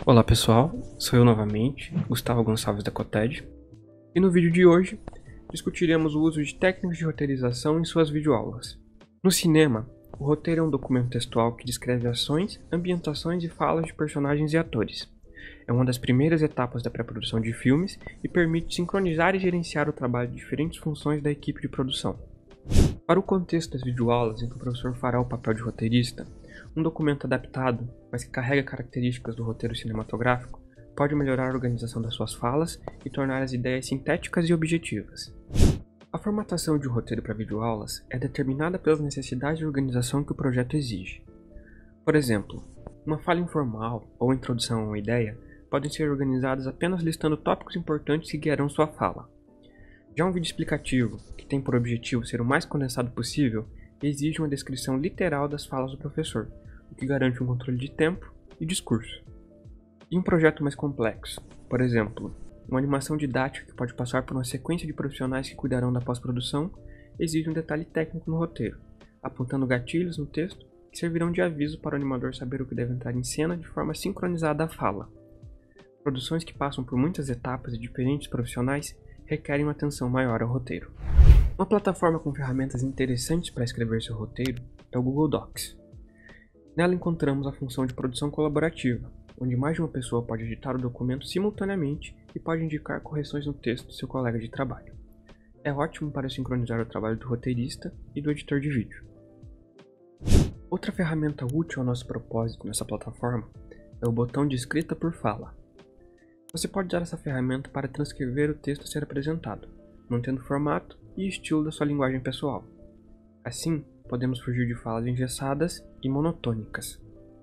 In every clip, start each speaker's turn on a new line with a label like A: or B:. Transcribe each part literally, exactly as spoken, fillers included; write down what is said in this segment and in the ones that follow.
A: Olá pessoal, sou eu novamente, Gustavo Gonçalves da Coted, e no vídeo de hoje discutiremos o uso de técnicas de roteirização em suas videoaulas. No cinema, o roteiro é um documento textual que descreve ações, ambientações e falas de personagens e atores. É uma das primeiras etapas da pré-produção de filmes e permite sincronizar e gerenciar o trabalho de diferentes funções da equipe de produção. Para o contexto das videoaulas em que o professor fará o papel de roteirista, um documento adaptado, mas que carrega características do roteiro cinematográfico, pode melhorar a organização das suas falas e tornar as ideias sintéticas e objetivas. A formatação de um roteiro para videoaulas é determinada pelas necessidades de organização que o projeto exige. Por exemplo, uma fala informal ou introdução a uma ideia podem ser organizadas apenas listando tópicos importantes que guiarão sua fala. Já um vídeo explicativo, que tem por objetivo ser o mais condensado possível, exige uma descrição literal das falas do professor, o que garante um controle de tempo e discurso. E um projeto mais complexo, por exemplo, uma animação didática que pode passar por uma sequência de profissionais que cuidarão da pós-produção, exige um detalhe técnico no roteiro, apontando gatilhos no texto que servirão de aviso para o animador saber o que deve entrar em cena de forma sincronizada à fala. Produções que passam por muitas etapas e diferentes profissionais requerem uma atenção maior ao roteiro. Uma plataforma com ferramentas interessantes para escrever seu roteiro é o Google Docs. Nela encontramos a função de produção colaborativa, onde mais de uma pessoa pode editar o documento simultaneamente e pode indicar correções no texto do seu colega de trabalho. É ótimo para sincronizar o trabalho do roteirista e do editor de vídeo. Outra ferramenta útil ao nosso propósito nessa plataforma é o botão de escrita por fala. Você pode usar essa ferramenta para transcrever o texto a ser apresentado, mantendo o formato e estilo da sua linguagem pessoal. Assim, podemos fugir de falas engessadas e monotônicas.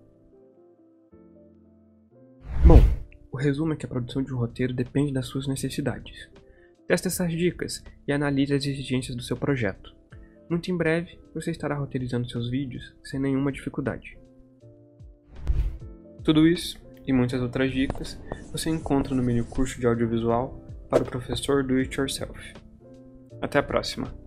A: Bom, o resumo é que a produção de um roteiro depende das suas necessidades. Teste essas dicas e analise as exigências do seu projeto. Muito em breve, você estará roteirizando seus vídeos sem nenhuma dificuldade. Tudo isso e muitas outras dicas você encontra no menu Curso de Audiovisual para o professor Do It Yourself. Até a próxima!